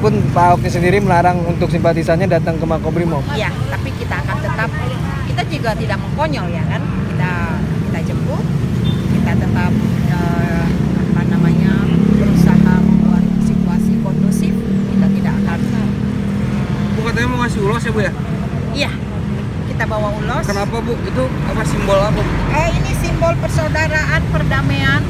meskipun Pak Ahok sendiri melarang untuk simpatisannya datang ke Makobrimob. Iya, tapi kita akan tetap, kita juga tidak mengkonyol ya kan, kita jemput, kita tetap berusaha membuat situasi kondusif, kita tidak akan. Bu katanya mau ngasih ulos ya Bu ya? Iya, kita bawa ulos. Kenapa Bu? Itu apa simbol apa? Ini simbol persaudaraan, perdamaian